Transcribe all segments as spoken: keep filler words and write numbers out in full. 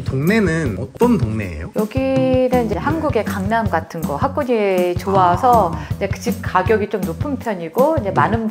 이 동네는 어떤 동네예요? 여기는 이제 한국의 강남 같은 거 학군이 좋아서 아. 이제 집 가격이 좀 높은 편이고 이제 네. 많은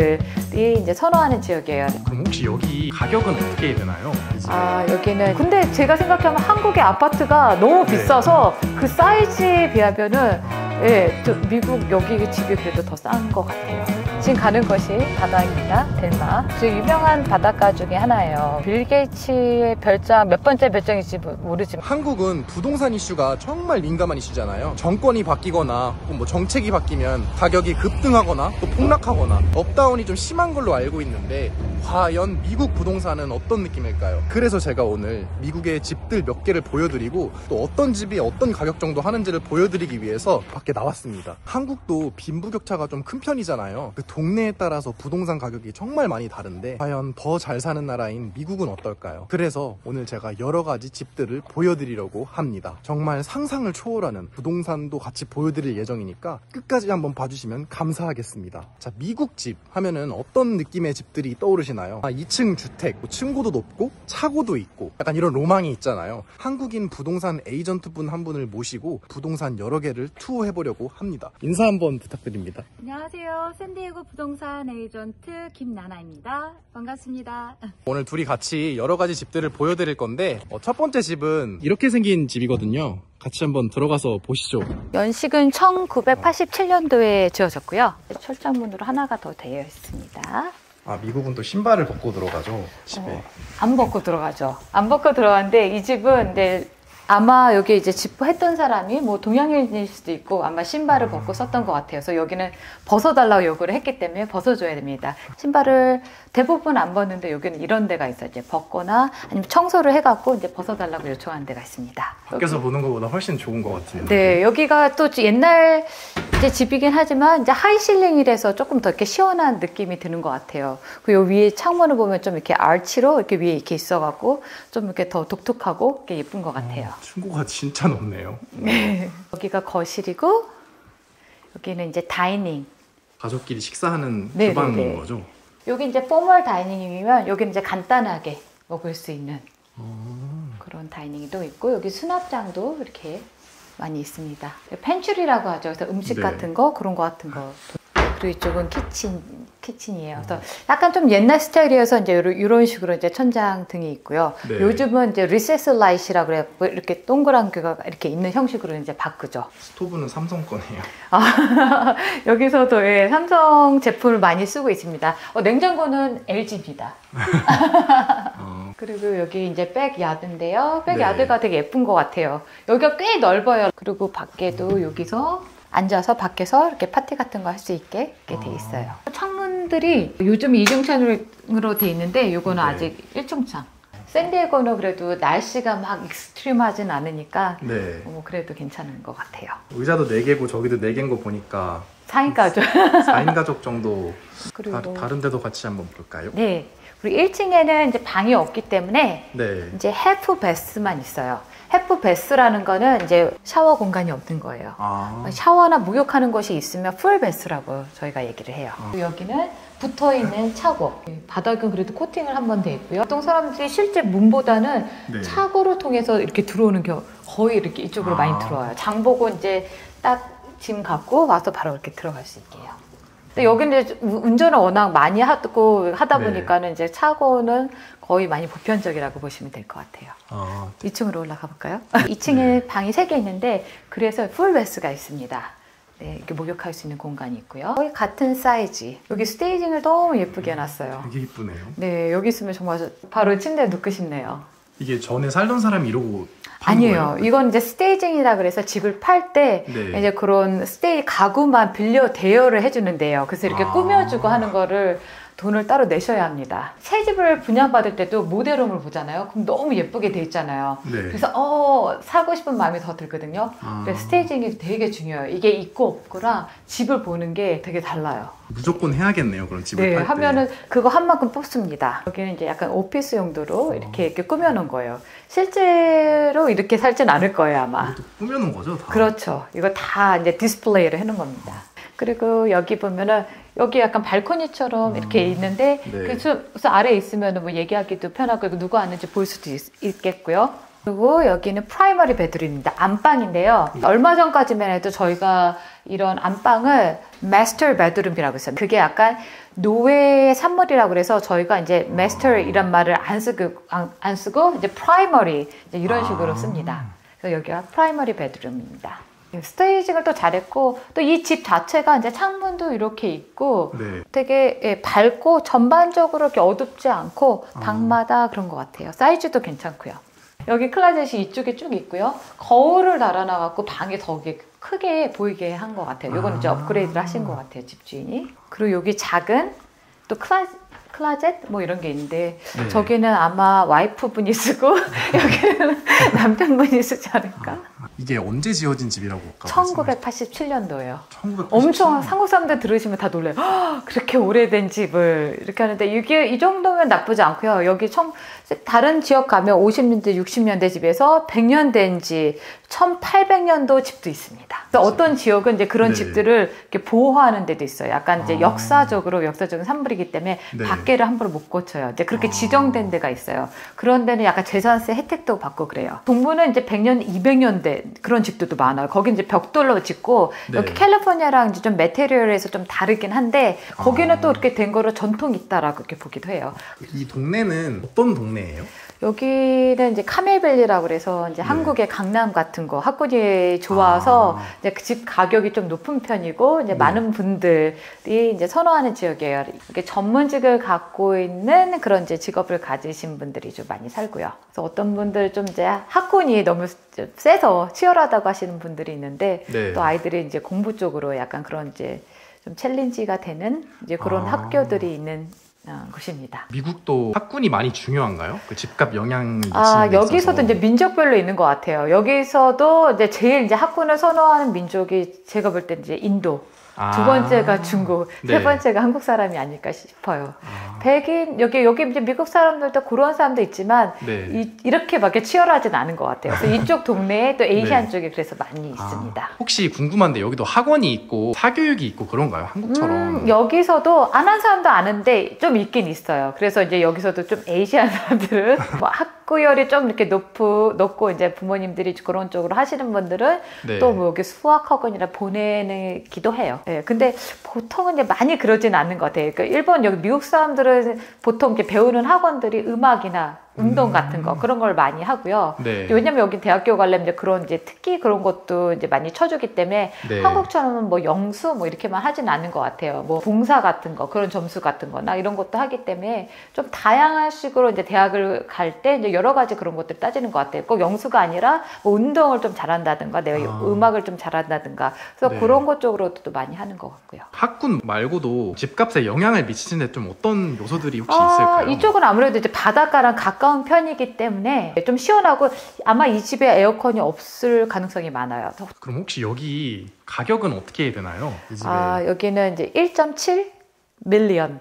분들이 이제 선호하는 지역이에요. 그럼 혹시 여기 가격은 어떻게 되나요? 아 여기는 근데 제가 생각하면 한국의 아파트가 너무 비싸서 네. 그 사이즈에 비하면은 예, 저 미국 여기 집이 그래도 더 싼 것 같아요. 지금 가는 곳이 바다입니다. 델마. 지금 유명한 바닷가 중에 하나예요. 빌 게이츠의 별장 몇 번째 별장인지 모르지만 한국은 부동산 이슈가 정말 민감한 이슈잖아요. 정권이 바뀌거나 뭐 정책이 바뀌면 가격이 급등하거나 또 폭락하거나 업다운이 좀 심한 걸로 알고 있는데 과연 미국 부동산은 어떤 느낌일까요? 그래서 제가 오늘 미국의 집들 몇 개를 보여드리고 또 어떤 집이 어떤 가격 정도 하는지를 보여드리기 위해서 밖에 나왔습니다. 한국도 빈부격차가 좀 큰 편이잖아요. 그 동네에 따라서 부동산 가격이 정말 많이 다른데 과연 더 잘 사는 나라인 미국은 어떨까요? 그래서 오늘 제가 여러 가지 집들을 보여드리려고 합니다. 정말 상상을 초월하는 부동산도 같이 보여드릴 예정이니까 끝까지 한번 봐주시면 감사하겠습니다. 자, 미국 집 하면은 어떤 느낌의 집들이 떠오르시나요? 아, 이 층 주택, 뭐 층고도 높고 차고도 있고 약간 이런 로망이 있잖아요. 한국인 부동산 에이전트 분 한 분을 모시고 부동산 여러 개를 투어해보려고 합니다. 인사 한번 부탁드립니다. 안녕하세요. 샌디에고 부동산 에이전트 김나나입니다. 반갑습니다. 오늘 둘이 같이 여러 가지 집들을 보여드릴 건데 어, 첫 번째 집은 이렇게 생긴 집이거든요. 같이 한번 들어가서 보시죠. 연식은 천구백팔십칠 년도에 지어졌고요. 철장문으로 하나가 더 되어 있습니다. 아, 미국은 또 신발을 벗고 들어가죠, 집에. 어, 안 벗고 들어가죠. 안 벗고 들어가는데 이 집은 이제 아마 여기 이제 집했던 사람이 뭐 동양인일 수도 있고 아마 신발을 벗고 썼던 것 같아요. 그래서 여기는 벗어달라고 요구를 했기 때문에 벗어줘야 됩니다. 신발을 대부분 안 벗는데 여기는 이런 데가 있어요. 이제 벗거나 아니면 청소를 해갖고 이제 벗어달라고 요청하는 데가 있습니다. 밖에서 여기. 보는 것보다 훨씬 좋은 것 같은데. 네, 여기가 또 옛날 이제 집이긴 하지만 이제 하이실링이라서 조금 더 이렇게 시원한 느낌이 드는 것 같아요. 그리고 위에 창문을 보면 좀 이렇게 알치로 이렇게 위에 이렇게 있어갖고 좀 이렇게 더 독특하고 이렇게 예쁜 것 같아요. 어, 층고가 진짜 높네요. 네. 여기가 거실이고 여기는 이제 다이닝. 가족끼리 식사하는 네네네. 주방인 거죠? 여기 이제 포멀 다이닝이면 여기는 이제 간단하게 먹을 수 있는 어... 그런 다이닝도 있고 여기 수납장도 이렇게 많이 있습니다. 펜츄리라고 하죠. 그래서 음식 네. 같은 거 그런 거 같은 거. 그리고 이쪽은 키친, 키친이에요. 그래서 약간 좀 옛날 스타일이어서 이제 이런 식으로 이제 천장 등이 있고요. 네. 요즘은 이제 리세스 라이트라고 그래요. 이렇게 동그란 게가 이렇게 있는 형식으로 이제 바꾸죠. 스토브는 삼성 거네요. 아, 여기서도 예, 삼성 제품을 많이 쓰고 있습니다. 어, 냉장고는 엘지입니다. 어. 그리고 여기 이제 백야드인데요. 백야드가 네. 되게 예쁜 것 같아요. 여기가 꽤 넓어요. 그리고 밖에도 여기서 앉아서 밖에서 이렇게 파티 같은 거 할 수 있게 이렇게 돼 있어요. 아. 창문들이 요즘 이중창으로 돼 있는데 이거는 네. 아직 일중창. 샌디에고는 그래도 날씨가 막 익스트림하진 않으니까 네. 뭐 그래도 괜찮은 것 같아요. 의자도 네 개고 저기도 네 개인 거 보니까 사 인 가족. 사 인 가족 정도. 그리고 다, 다른 데도 같이 한번 볼까요? 네. 그리고 일 층에는 이제 방이 없기 때문에 네. 이제 해프 베스만 있어요. 해프 베스라는 거는 이제 샤워 공간이 없는 거예요. 아. 샤워나 목욕하는 곳이 있으면 풀 베스라고 저희가 얘기를 해요. 아. 여기는 붙어있는 차고. 바닥은 그래도 코팅을 한 번 돼 있고요. 보통 사람들이 실제 문보다는 네. 차고를 통해서 이렇게 들어오는 경우 거의 이렇게 이쪽으로 아. 많이 들어와요. 장 보고 이제 딱 짐 갖고 와서 바로 이렇게 들어갈 수 있게 해요. 근데 여기는 이제 운전을 워낙 많이 하고 하다 보니까는 네. 이제 차고는 거의 많이 보편적이라고 보시면 될 것 같아요. 아, 이 층으로 올라가 볼까요? 이 층에 네. 방이 세 개 있는데 그래서 풀 베스가 있습니다. 네, 이렇게 목욕할 수 있는 공간이 있고요. 거의 같은 사이즈. 여기 스테이징을 너무 예쁘게 해놨어요. 되게 예쁘네요. 네, 여기 있으면 정말 바로 침대에 눕고 싶네요. 이게 전에 살던 사람이 이러고 아니에요. 거예요? 이건 이제 스테이징이라 그래서 집을 팔 때 네. 이제 그런 스테이 가구만 빌려 대여를 해주는데요. 그래서 이렇게 아. 꾸며주고 하는 거를 돈을 따로 내셔야 합니다. 새 집을 분양받을 때도 모델홈을 보잖아요. 그럼 너무 예쁘게 돼 있잖아요. 네. 그래서 어 사고 싶은 마음이 더 들거든요. 아. 그래서 스테이징이 되게 중요해요. 이게 있고 없고랑 집을 보는 게 되게 달라요. 무조건 해야겠네요. 그럼 집을 네, 팔 때. 하면은 그거 한 만큼 뽑습니다. 여기는 이제 약간 오피스 용도로 이렇게 이렇게 꾸며놓은 거예요. 실제로 이렇게 살진 않을 거예요, 아마. 이것도 꾸며놓은 거죠, 다? 그렇죠. 이거 다 이제 디스플레이를 해놓은 겁니다. 그리고 여기 보면은 여기 약간 발코니처럼 음, 이렇게 있는데 네. 그래서 아래에 있으면 뭐 얘기하기도 편하고 누가 왔는지 볼 수도 있, 있겠고요. 그리고 여기는 프라이머리 베드룸입니다. 안방인데요. 얼마 전까지만 해도 저희가 이런 안방을 마스터 베드룸이라고 했어요. 그게 약간 노예의 산물이라고 그래서 저희가 이제 마스터 이란 말을 안 쓰고, 안, 안 쓰고 이제 프라이머리 이제 이런 식으로 씁니다. 그래서 여기가 프라이머리 베드룸입니다. 스테이징을 또 잘했고 또 이 집 자체가 이제 창문도 이렇게 있고 네. 되게 예, 밝고 전반적으로 이렇게 어둡지 않고 방마다 그런 것 같아요. 사이즈도 괜찮고요. 여기 클라젯이 이쪽에 쭉 있고요. 거울을 달아놔갖고 방이 더 크게 보이게 한 것 같아요. 이건 이제 업그레이드를 하신 것 같아요, 집주인이. 그리고 여기 작은 또 클라, 클라젯 뭐 이런 게 있는데 네. 저기는 아마 와이프분이 쓰고 여기는 남편분이 쓰지 않을까? 이게 언제 지어진 집이라고? 천구백팔십칠 년도예요. 천구백팔십칠 년? 엄청 한국 사람들 들으시면 다 놀래요. 허, 그렇게 오래된 집을 이렇게 하는데 이게 이 정도면 나쁘지 않고요. 여기 청, 다른 지역 가면 오십 년대, 육십 년대 집에서 백 년 된 집, 천팔백 년도 집도 있습니다. 그래서 어떤 지역은 이제 그런 네. 집들을 이렇게 보호하는 데도 있어요. 약간 이제 아. 역사적으로 역사적인 산물이기 때문에 네. 밖에를 함부로 못 고쳐요. 이제 그렇게 아. 지정된 데가 있어요. 그런 데는 약간 재산세 혜택도 받고 그래요. 동부는 이제 백 년, 이백 년대 그런 집들도 많아요. 거기 이제 벽돌로 짓고 네. 여기 캘리포니아랑 이제 좀 메테리얼에서 좀 다르긴 한데 거기는 아. 또 이렇게 된 거로 전통이 있다라고 이렇게 보기도 해요. 이 동네는 어떤 동네예요? 여기는 이제 카멜밸리라고 그래서 이제 네. 한국의 강남 같은 거 학군이 좋아서 아. 이제 그 집 가격이 좀 높은 편이고 이제 네. 많은 분들이 이제 선호하는 지역이에요. 이렇게 전문직을 갖고 있는 그런 이제 직업을 가지신 분들이 좀 많이 살고요. 그래서 어떤 분들 좀 이제 학군이 너무 세서 치열하다고 하시는 분들이 있는데 네. 또 아이들이 이제 공부 쪽으로 약간 그런 이제 좀 챌린지가 되는 이제 그런 아. 학교들이 있는 어, 곳입니다. 미국도 학군이 많이 중요한가요? 그 집값 영향이 미치는 아, 데 여기서도 있어서. 이제 민족별로 있는 것 같아요. 여기서도 이제 제일 이제 학군을 선호하는 민족이 제가 볼 때 이제 인도. 아. 두 번째가 중국, 네. 세 번째가 한국 사람이 아닐까 싶어요. 아. 백인, 여기, 여기 이제 미국 사람들도 그런 사람도 있지만, 네. 이, 이렇게 막 치열하진 않은 것 같아요. 그래서 이쪽 동네에 또 에이시안 네. 쪽에 그래서 많이 아. 있습니다. 혹시 궁금한데 여기도 학원이 있고 사교육이 있고 그런가요? 한국처럼? 음, 여기서도 안 한 사람도 아는데 좀 있긴 있어요. 그래서 이제 여기서도 좀 에이시안 사람들은 뭐 학구열이 좀 이렇게 높고, 높고 이제 부모님들이 그런 쪽으로 하시는 분들은 네. 또 뭐 여기 수학학원이라 보내기도 해요. 예, 근데 보통은 이제 많이 그러진 않는 것 같아요. 그러니까 일본 여기 미국 사람들은 보통 이렇게 배우는 학원들이 음악이나 운동 음. 같은 거 그런 걸 많이 하고요. 네. 왜냐면 여기 대학교 가려면 이제 그런 이제 특기 그런 것도 이제 많이 쳐주기 때문에 네. 한국처럼 뭐 영수 뭐 이렇게만 하진 않는 것 같아요. 뭐 봉사 같은 거 그런 점수 같은 거나 이런 것도 하기 때문에 좀 다양한 식으로 이제 대학을 갈 때 이제 여러 가지 그런 것들 따지는 것 같아요. 꼭 영수가 아니라 뭐 운동을 좀 잘한다든가 내가 아. 음악을 좀 잘한다든가 그래서 네. 그런 것 쪽으로도 많이 하는 것 같고요. 학군 말고도 집값에 영향을 미치는데 좀 어떤 요소들이 혹시 아, 있을까요? 이쪽은 아무래도 이제 바닷가랑 가까운 편이기 때문에 좀 시원하고 아마 이 집에 에어컨이 없을 가능성이 많아요. 그럼 혹시 여기 가격은 어떻게 되나요? 이 집에. 아, 여기는 이제 일 점 칠 밀리언.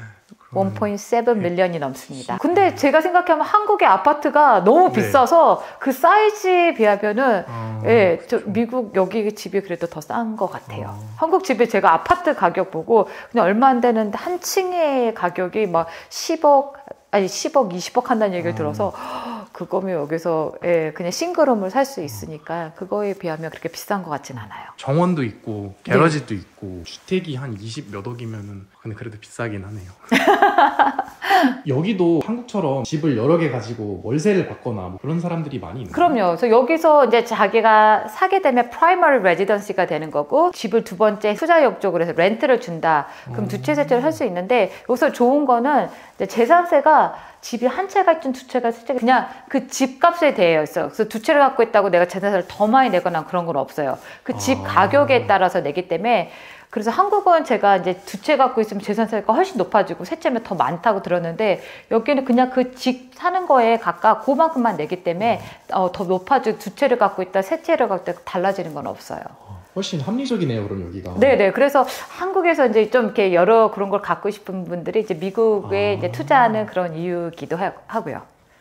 그럼- 일 점 칠 밀리언이 넘습니다. 근데 제가 생각하면 한국의 아파트가 너무 네. 비싸서 그 사이즈에 비하면은 아, 예, 저 미국 여기 집이 그래도 더 싼 것 같아요. 아. 한국 집에 제가 아파트 가격 보고 그냥 얼마 안 되는데 한 층의 가격이 막 십억 아니 십억, 이십억 한다는 얘기를 아. 들어서 허, 그거면 여기서 예, 그냥 싱글홈을 살 수 있으니까 그거에 비하면 그렇게 비싼 것 같진 않아요. 정원도 있고 게러지도 있고 주택이 한 이십 몇 억이면은 근데 그래도 비싸긴 하네요. 여기도 한국처럼 집을 여러 개 가지고 월세를 받거나 뭐 그런 사람들이 많이 있나요? 그럼요. 그래서 여기서 이제 자기가 사게 되면 프라이머리 레지던시가 되는 거고 집을 두 번째 투자 목적으로 해서 렌트를 준다. 그럼 두 채, 세 채를 할 수 있는데 여기서 좋은 거는 이제 재산세가 집이 한 채가 있든 두 채가 세 채가 그냥 그 집값에 대해 있어요. 그래서 두 채를 갖고 있다고 내가 재산세를 더 많이 내거나 그런 건 없어요. 그 집 아. 가격에 따라서 내기 때문에 그래서 한국은 제가 이제 두 채 갖고 있으면 재산세가 훨씬 높아지고 세 채면 더 많다고 들었는데 여기는 그냥 그 집 사는 거에 각각 그만큼만 내기 때문에 어, 더 높아지고 두 채를 갖고 있다 세 채를 갖고 있다 달라지는 건 없어요. 훨씬 합리적이네요, 그럼 여기가. 네네. 그래서 한국에서 이제 좀 이렇게 여러 그런 걸 갖고 싶은 분들이 이제 미국에 아. 이제 투자하는 그런 이유기도 하- 하고요. 아,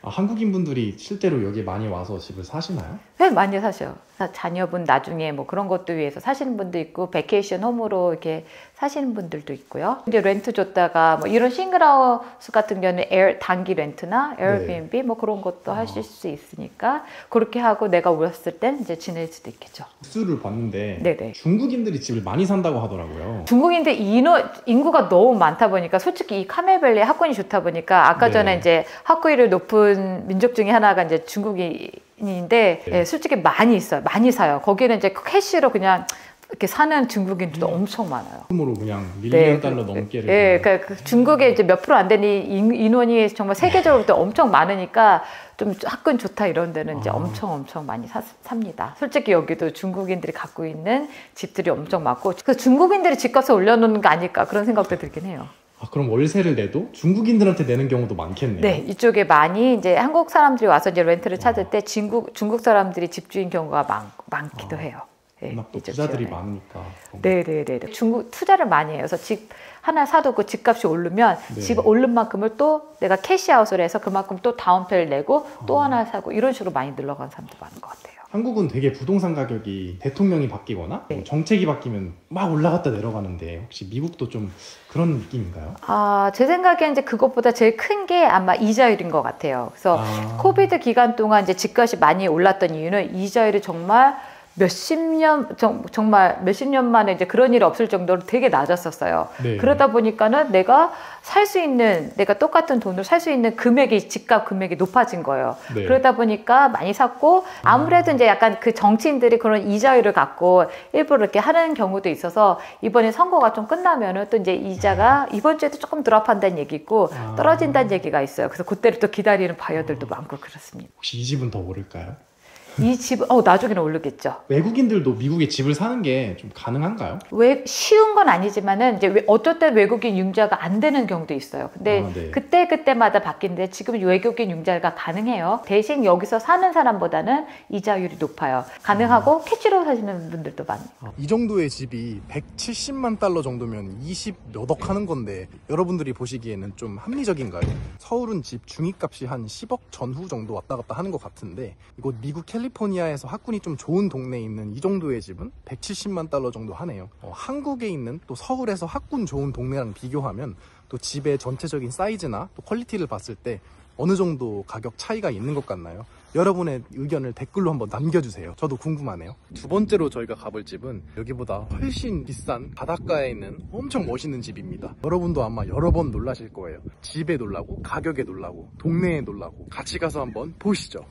아, 한국인 분들이 실제로 여기 많이 와서 집을 사시나요? 네, 많이 사셔요. 자녀분 나중에 뭐 그런 것도 위해서 사시는 분도 있고, 베케이션 홈으로 이렇게 사시는 분들도 있고요. 이제 렌트 줬다가 뭐 이런 싱글하우스 같은 경우는 에어, 단기 렌트나 에어비앤비 네. 뭐 그런 것도 어. 하실 수 있으니까 그렇게 하고 내가 왔을 땐 이제 지낼 수도 있겠죠. 뉴스를 봤는데 네네. 중국인들이 집을 많이 산다고 하더라고요. 중국인들 인원, 인구가 너무 많다 보니까 솔직히 이 카멜밸리 학군이 좋다 보니까 아까 네. 전에 이제 학구율이 높은 민족 중에 하나가 이제 중국이 인데 네. 예, 솔직히 많이 있어요. 많이 사요. 거기는 이제 캐시로 그냥 이렇게 사는 중국인들도 음. 엄청 많아요. 으로 그냥 밀리언 네. 달러 넘게를. 예, 그러니까 그 중국에 이제 몇 프로 안 되는 인원이 정말 세계적으로 또 엄청 많으니까 좀 학군 좋다 이런 데는 이제 아. 엄청 엄청 많이 사, 삽니다. 솔직히 여기도 중국인들이 갖고 있는 집들이 엄청 많고, 그래서 중국인들이 집값을 올려놓는 거 아닐까 그런 생각도 들긴 해요. 아, 그럼 월세를 내도 중국인들한테 내는 경우도 많겠네요. 네, 이쪽에 많이 이제 한국 사람들이 와서 이제 렌트를 찾을 때 중국 중국 사람들이 집주인 경우가 많, 많기도 아, 해요. 네, 워낙 또 부자들이 지역에. 많으니까. 네, 네, 네. 중국 투자를 많이 해요. 그래서 집 하나 사도 그 집값이 오르면 네. 집 오른 만큼을 또 내가 캐시아웃을 해서 그만큼 또 다운페를 내고 또 아. 하나 사고 이런 식으로 많이 늘러가는 사람도 많은 것 같아요. 한국은 되게 부동산 가격이 대통령이 바뀌거나 네. 뭐 정책이 바뀌면 막 올라갔다 내려가는데 혹시 미국도 좀 그런 느낌인가요? 아, 제 생각에는 이제 그것보다 제일 큰 게 아마 이자율인 것 같아요. 그래서 아. 코비드 기간 동안 이제 집값이 많이 올랐던 이유는 이자율이 정말 몇십 년, 정, 정말 몇십 년 만에 이제 그런 일이 없을 정도로 되게 낮았었어요. 네. 그러다 보니까는 내가 살 수 있는, 내가 똑같은 돈으로 살 수 있는 금액이, 집값 금액이 높아진 거예요. 네. 그러다 보니까 많이 샀고, 아무래도 음. 이제 약간 그 정치인들이 그런 이자율을 갖고 일부러 이렇게 하는 경우도 있어서 이번에 선거가 좀 끝나면은 또 이제 이자가 이번 주에도 조금 드랍한다는 얘기 있고 아. 떨어진다는 얘기가 있어요. 그래서 그때를 또 기다리는 바이어들도 아. 많고 그렇습니다. 혹시 이 집은 더 오를까요? 이 집, 어, 나중에는 오르겠죠. 외국인들도 미국에 집을 사는 게 좀 가능한가요? 왜, 쉬운 건 아니지만은, 이제 어떨 때 외국인 융자가 안 되는 경우도 있어요. 근데 아, 네. 그때, 그때마다 바뀌는데 지금 외국인 융자가 가능해요. 대신 여기서 사는 사람보다는 이자율이 높아요. 가능하고 아. 캐치로 사시는 분들도 많아요. 아, 이 정도의 집이 백칠십만 달러 정도면 이십 몇억 하는 건데, 여러분들이 보시기에는 좀 합리적인가요? 서울은 집 중위값이 한 십억 전후 정도 왔다 갔다 하는 것 같은데, 이곳 미국 캘리포니아에서 학군이 좀 좋은 동네에 있는 이 정도의 집은 백칠십만 달러 정도 하네요. 어, 한국에 있는 또 서울에서 학군 좋은 동네랑 비교하면 또 집의 전체적인 사이즈나 또 퀄리티를 봤을 때 어느 정도 가격 차이가 있는 것 같나요? 여러분의 의견을 댓글로 한번 남겨주세요. 저도 궁금하네요. 두 번째로 저희가 가볼 집은 여기보다 훨씬 비싼 바닷가에 있는 엄청 멋있는 집입니다. 여러분도 아마 여러 번 놀라실 거예요. 집에 놀라고, 가격에 놀라고, 동네에 놀라고. 같이 가서 한번 보시죠.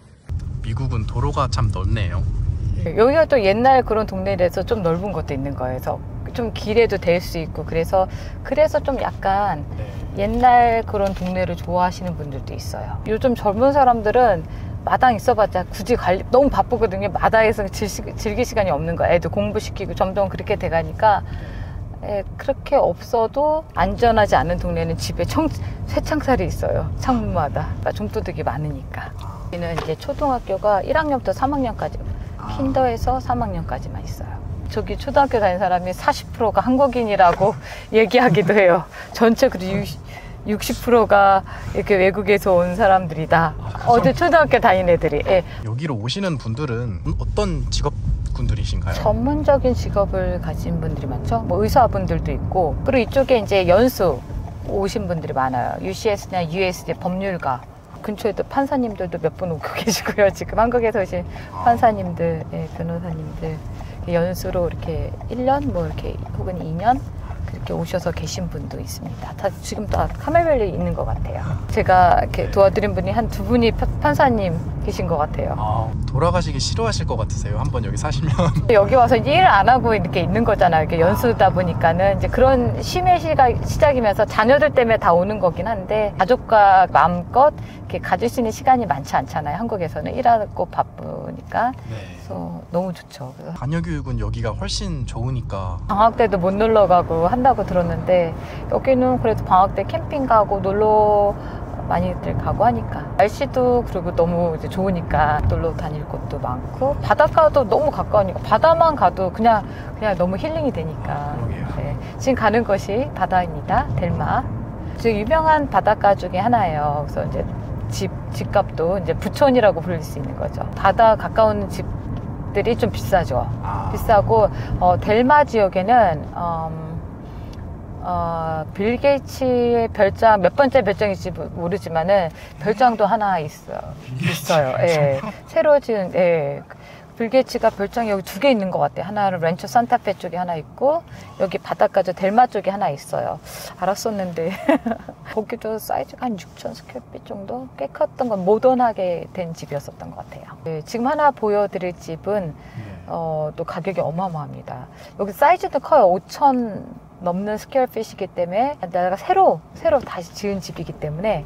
미국은 도로가 참 넓네요. 여기가 또 옛날 그런 동네라서 좀 넓은 것도 있는 거예요. 그래서 좀 길에도 될 수 있고 그래서 그래서 좀 약간 네. 옛날 그런 동네를 좋아하시는 분들도 있어요. 요즘 젊은 사람들은 마당 있어봤자 굳이 관리 너무 바쁘거든요. 마당에서 즐, 즐길 시간이 없는 거야. 애도 공부시키고 점점 그렇게 돼가니까 예, 그렇게 없어도 안전하지 않은 동네는 집에 청, 쇠창살이 있어요. 창문마다. 그러니까 좀도둑이 많으니까. 여기는 이제 초등학교가 일 학년부터 삼 학년까지 킨더에서 삼 학년까지만 있어요. 저기 초등학교 다니는 사람이 사십 퍼센트가 한국인이라고 얘기하기도 해요. 전체 그리고 육십 퍼센트가 이렇게 외국에서 온 사람들이다. 아, 어제 초등학교 다니는 애들이. 예. 여기로 오시는 분들은 어떤 직업군들이신가요? 전문적인 직업을 가진 분들이 많죠. 뭐 의사분들도 있고, 그리고 이쪽에 이제 연수 오신 분들이 많아요. 유씨에스나 유에스디 법률가. 근처에도 판사님들도 몇 분 오고 계시고요. 지금 한국에서 오신 판사님들, 예, 변호사님들 연수로 이렇게 일 년 뭐 이렇게 혹은 이 년 그렇게 오셔서 계신 분도 있습니다. 다 지금 다 카멜밸리에 있는 것 같아요. 제가 이렇게 도와드린 분이 한 두 분이 판사님 계신 것 같아요. 아, 돌아가시기 싫어하실 것 같으세요? 한번 여기 사시면. 여기 와서 일 안 하고 이렇게 있는 거잖아요. 이렇게 연수다 보니까는 이제 그런 쉼의 시가 시작이면서 자녀들 때문에 다 오는 거긴 한데 가족과 마음껏 이렇게 가질 수 있는 시간이 많지 않잖아요. 한국에서는 일하고 바쁘니까. 네. 그래서 너무 좋죠. 그래서 자녀 교육은 여기가 훨씬 좋으니까. 방학 때도 못 놀러 가고 한다고 들었는데 여기는 그래도 방학 때 캠핑 가고 놀러 많이들 가고 하니까 날씨도 그리고 너무 이제 좋으니까 놀러 다닐 곳도 많고 바닷가도 너무 가까우니까 바다만 가도 그냥 그냥 너무 힐링이 되니까. 아, 네. 지금 가는 곳이 바다입니다. 델마. 지금 유명한 바닷가 중에 하나예요. 그래서 이제 집 집값도 이제 부촌이라고 부를 수 있는 거죠. 바다 가까운 집들이 좀 비싸죠. 아. 비싸고 어, 델마 지역에는 음, 어, 빌 게이츠의 별장 몇 번째 별장인지 모르지만은 별장도 하나 있어요. 있어요. 예. 새로 지은 예. 빌 게이츠가 별장이 여기 두 개 있는 것 같아요. 하나는 렌초 산타페 쪽에 하나 있고 여기 바닷가죠 델마 쪽에 하나 있어요. 알았었는데 거기도 사이즈가 한 육천 스퀘어핏 정도 꽤 컸던 건 모던하게 된 집이었었던 것 같아요. 예. 지금 하나 보여드릴 집은 어, 또 가격이 어마어마합니다. 여기 사이즈도 커요. 오천 넘는 스퀘어핏이기 때문에 내가 새로 새로 다시 지은 집이기 때문에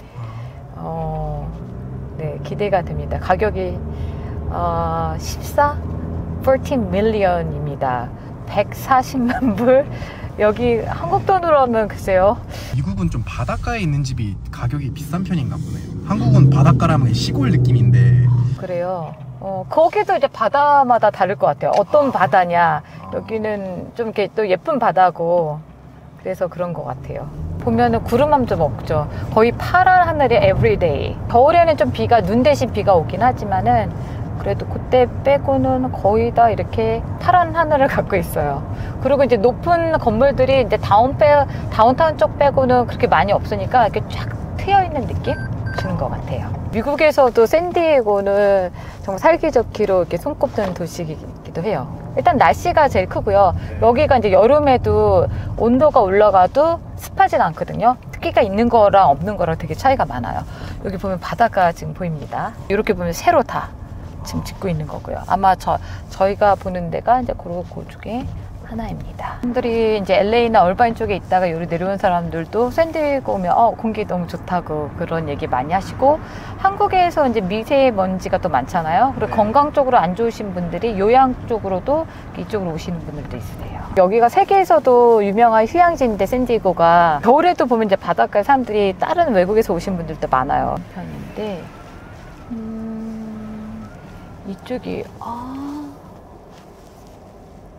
어, 네, 기대가 됩니다. 가격이 어, 십사? 십사 밀리언입니다. 백사십만 불. 여기 한국 돈으로 하면 글쎄요. 미국은 좀 바닷가에 있는 집이 가격이 비싼 편인가 보네요. 한국은 바닷가라면 시골 느낌인데. 그래요. 어, 거기도 이제 바다마다 다를 것 같아요. 어떤 바다냐. 여기는 좀 이렇게 또 예쁜 바다고 그래서 그런 것 같아요. 보면은 구름함 좀 없죠. 거의 파란 하늘이 everyday. 겨울에는 좀 비가 눈 대신 비가 오긴 하지만은 그래도 그때 빼고는 거의 다 이렇게 파란 하늘을 갖고 있어요. 그리고 이제 높은 건물들이 이제 다운 빼, 다운타운 쪽 빼고는 그렇게 많이 없으니까 이렇게 쫙 트여 있는 느낌 주는 것 같아요. 미국에서도 샌디에고는 정말 살기 좋기로 이렇게 손꼽는 도시이기도 해요. 일단 날씨가 제일 크고요. 여기가 이제 여름에도 온도가 올라가도 습하진 않거든요. 습기가 있는 거랑 없는 거랑 되게 차이가 많아요. 여기 보면 바다가 지금 보입니다. 이렇게 보면 새로 다 지금 짓고 있는 거고요. 아마 저, 저희가 보는 데가 이제 그, 그 중에 하나입니다. 사람들이 이제 엘에이나 얼바인 쪽에 있다가 여기 내려온 사람들도 샌디에고 오면 어, 공기 너무 좋다고 그런 얘기 많이 하시고 한국에서 이제 미세먼지가 또 많잖아요. 그리고 네. 건강 쪽으로 안 좋으신 분들이 요양 쪽으로도 이쪽으로 오시는 분들도 있으세요. 여기가 세계에서도 유명한 휴양지인데 샌디에고가 겨울에도 보면 이제 바닷가에 사람들이 다른 외국에서 오신 분들도 많아요. 편인데 음, 이쪽이 아